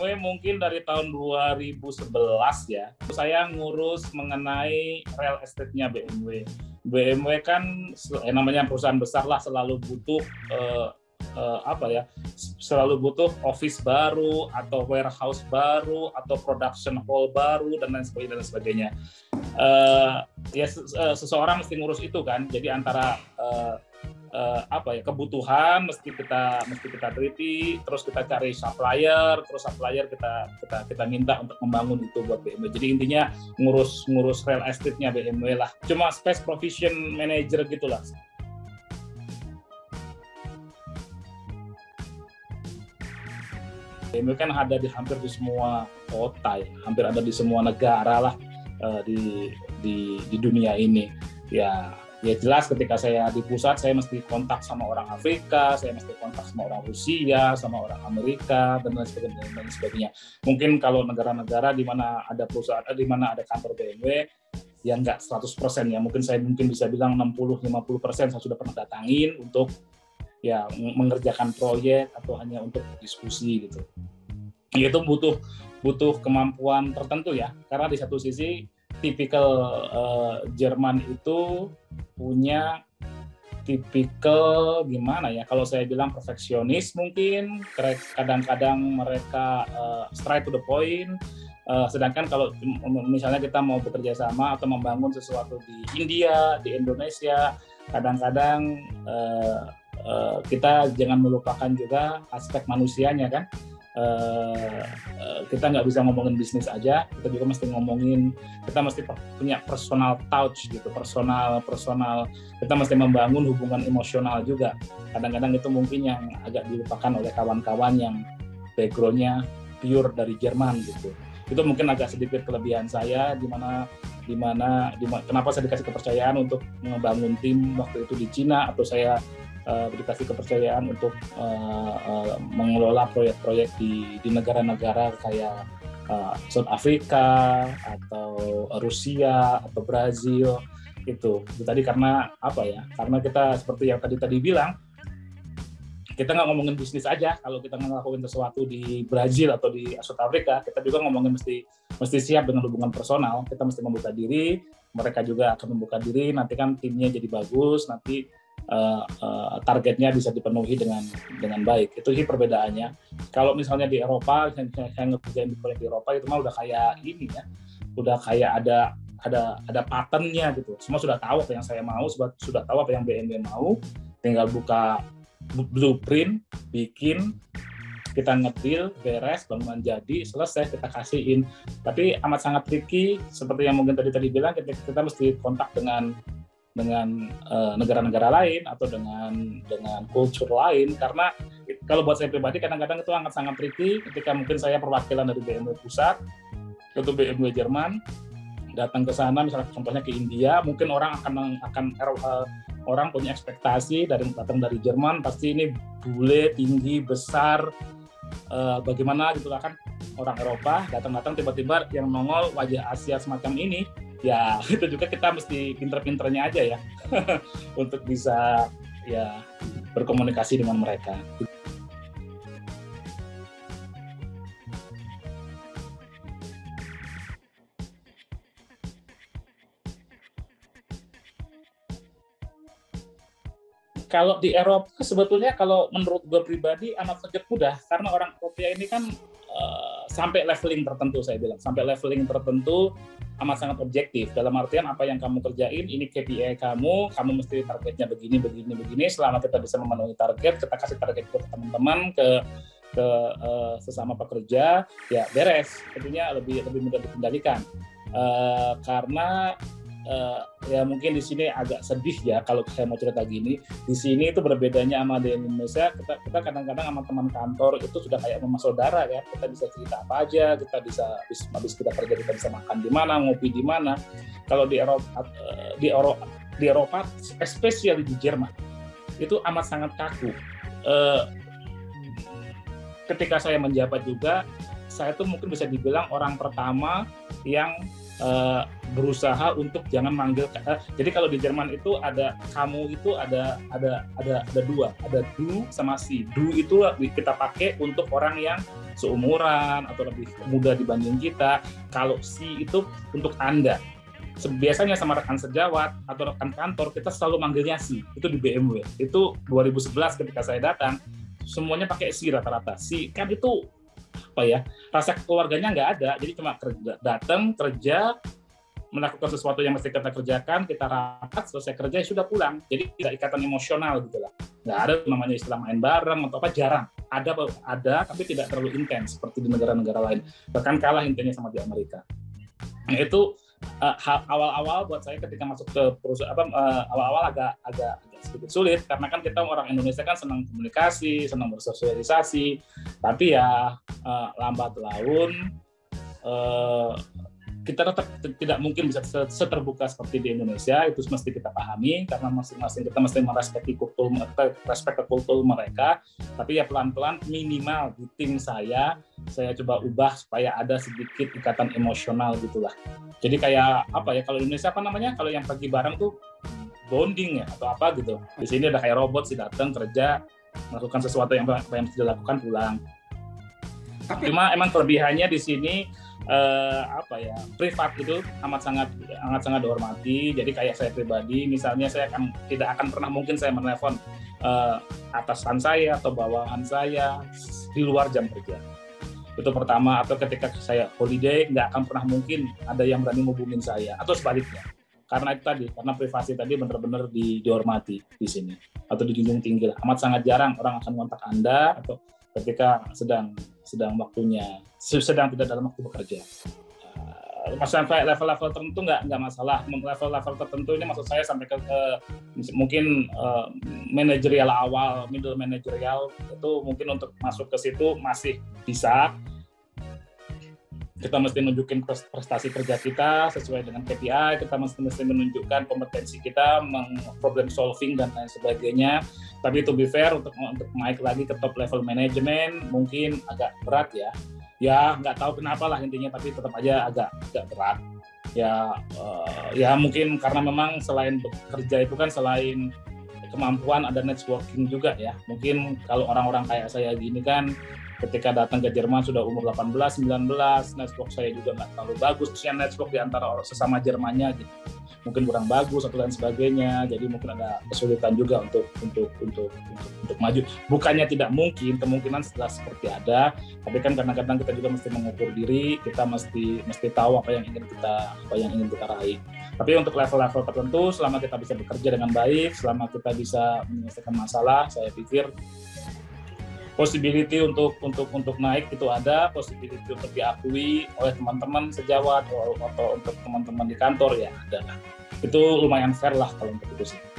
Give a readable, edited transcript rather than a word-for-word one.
BMW mungkin dari tahun 2011 ya. Saya ngurus mengenai real estate-nya BMW. BMW kan namanya perusahaan besar lah, selalu butuh selalu butuh office baru atau warehouse baru atau production hall baru dan lain sebagainya. Seseorang mesti ngurus itu kan. Jadi antara kebutuhan mesti kita teliti, terus kita cari supplier, terus supplier kita minta untuk membangun itu buat BMW. Jadi intinya ngurus real estate-nya BMW lah. Cuma space provision manager gitulah. BMW kan ada hampir di semua kota ya, hampir ada di semua negara lah di dunia ini. Ya jelas ketika saya di pusat, saya mesti kontak sama orang Afrika, saya mesti kontak sama orang Rusia, sama orang Amerika, dan lain sebagainya. Mungkin kalau negara-negara di mana ada perusahaan, di mana ada kantor BMW, ya nggak 100% ya, mungkin saya bisa bilang 60-50% saya sudah pernah datangin untuk ya mengerjakan proyek atau hanya untuk diskusi gitu. Itu butuh kemampuan tertentu ya, karena di satu sisi tipikal Jerman itu punya tipikal gimana ya, kalau saya bilang perfeksionis mungkin, kadang-kadang mereka straight to the point, sedangkan kalau misalnya kita mau bekerja sama atau membangun sesuatu di India, di Indonesia, kadang-kadang kita jangan melupakan juga aspek manusianya kan. Kita nggak bisa ngomongin bisnis aja, kita juga mesti kita mesti punya personal touch gitu, personal, kita mesti membangun hubungan emosional juga. Kadang-kadang itu mungkin yang agak dilupakan oleh kawan-kawan yang background-nya pure dari Jerman gitu. Itu mungkin agak sedikit kelebihan saya, kenapa saya dikasih kepercayaan untuk membangun tim waktu itu di Cina, atau saya dikasih kepercayaan untuk mengelola proyek-proyek di negara-negara kayak South Africa atau Rusia atau Brazil itu tadi. Karena karena kita seperti yang tadi bilang, kita nggak ngomongin bisnis aja. Kalau kita ngelakuin sesuatu di Brazil atau di South Africa, kita juga ngomongin mesti siap dengan hubungan personal. Kita mesti membuka diri, mereka juga akan membuka diri, nanti kan timnya jadi bagus, nanti targetnya bisa dipenuhi dengan baik. Itu sih perbedaannya. Kalau misalnya di Eropa, saya ngerjain di proyek di Eropa, itu mah udah kayak ini ya, udah kayak ada pattern-nya gitu. Semua sudah tahu apa yang saya mau, sudah tahu apa yang BMW mau, tinggal buka blueprint, bikin, kita ngedeal, beres, bangunan jadi, selesai, kita kasihin. Tapi amat sangat tricky, seperti yang mungkin tadi bilang, kita mesti kontak dengan negara-negara lain atau dengan culture lain, karena kalau buat saya pribadi kadang-kadang itu sangat tricky ketika mungkin saya perwakilan dari BMW pusat atau BMW Jerman datang ke sana, misalnya contohnya ke India, mungkin orang orang punya ekspektasi datang dari Jerman pasti ini bule, tinggi, besar, bagaimana gitu kan. Orang Eropa datang tiba-tiba yang nongol wajah Asia semacam ini, ya itu juga kita mesti pinter-pinternya aja ya untuk bisa ya berkomunikasi dengan mereka. Kalau di Eropa sebetulnya kalau menurut gue pribadi amat sangat mudah, karena orang Eropa ini kan sampai leveling tertentu, saya bilang sampai leveling tertentu amat sangat objektif, dalam artian apa yang kamu kerjain ini KPI kamu mesti targetnya begini, selama kita bisa memenuhi target, kita kasih target ke teman-teman, ke sesama pekerja, ya beres, tentunya lebih mudah dikendalikan. Karena ya mungkin di sini agak sedih ya kalau saya mau cerita gini. Di sini itu berbedanya sama di Indonesia, kita kadang-kadang sama teman kantor itu sudah kayak sama saudara ya. Kita bisa cerita apa aja, kita bisa habis kita kerja kita bisa makan di mana, ngopi di mana. Kalau di Eropa, especially di Jerman, itu amat sangat kaku. Ketika saya menjabat juga, saya tuh mungkin bisa dibilang orang pertama yang berusaha untuk jangan manggil. Jadi kalau di Jerman itu ada kamu itu ada dua, ada du sama si. Du itu kita pakai untuk orang yang seumuran atau lebih muda dibanding kita. Kalau si itu untuk Anda. Biasanya sama rekan sejawat atau rekan kantor kita selalu manggilnya si. Itu di BMW. Itu 2011 ketika saya datang, semuanya pakai si rata-rata. Si kan itu apa ya, rasa keluarganya nggak ada, jadi cuma datang kerja, melakukan sesuatu yang mesti kita kerjakan, kita rapat, selesai kerja ya sudah pulang. Jadi tidak ikatan emosional gitu lah. Nggak ada namanya istilah main bareng atau apa, jarang. Ada tapi tidak terlalu intens seperti di negara-negara lain. Bahkan kalah intinya sama di Amerika. Nah, itu awal-awal buat saya ketika masuk ke perusahaan, awal-awal agak sedikit sulit karena kan kita orang Indonesia kan senang komunikasi, senang bersosialisasi, tapi ya lambat laun kita tetap tidak mungkin bisa seterbuka seperti di Indonesia. Itu mesti kita pahami karena masing-masing kita mesti merespekti kultur mereka. Tapi ya pelan-pelan minimal di tim saya coba ubah supaya ada sedikit ikatan emosional gitulah. Jadi kayak apa ya, kalau Indonesia apa namanya, kalau yang pergi bareng tuh bonding ya atau apa gitu. Di sini ada kayak robot sih, datang kerja, melakukan sesuatu yang harus dilakukan, pulang. Cuma emang kelebihannya di sini privat itu amat sangat dihormati. Jadi kayak saya pribadi, misalnya saya tidak akan pernah mungkin saya menelpon atasan saya atau bawahan saya di luar jam kerja. Itu pertama. Atau ketika saya holiday, nggak akan pernah mungkin ada yang berani hubungin saya, atau sebaliknya. Karena itu tadi, karena privasi tadi benar-benar dihormati di sini atau dijunjung tinggi lah. Amat sangat jarang orang akan kontak Anda atau ketika sedang tidak dalam waktu bekerja. Maksudnya kayak level-level tertentu nggak masalah. Level-level tertentu ini maksud saya sampai ke mungkin manajerial awal, middle manajerial itu mungkin untuk masuk ke situ masih bisa. Kita mesti menunjukkan prestasi kerja kita sesuai dengan KPI, kita mesti menunjukkan kompetensi kita, problem solving dan lain sebagainya. Tapi to be fair, untuk naik lagi ke top level management mungkin agak berat ya. Ya nggak tahu kenapa lah intinya, tapi tetap aja agak berat. Ya mungkin karena memang selain bekerja itu kan selain kemampuan ada networking juga ya. Mungkin kalau orang-orang kayak saya gini kan ketika datang ke Jerman sudah umur 18, 19, network saya juga nggak terlalu bagus, khususnya network di antara sesama Jermannya gitu. Mungkin kurang bagus atau lain sebagainya, jadi mungkin ada kesulitan juga untuk maju. Bukannya tidak mungkin, kemungkinan setelah seperti ada, tapi kan kadang-kadang kita juga mesti mengukur diri, kita mesti tahu apa yang ingin kita raih. Tapi untuk level-level tertentu, selama kita bisa bekerja dengan baik, selama kita bisa menyelesaikan masalah, saya pikir possibility untuk naik itu ada, possibility untuk diakui oleh teman-teman sejawat atau untuk teman-teman di kantor ya ada. Itu lumayan fair lah kalau untuk itu sih.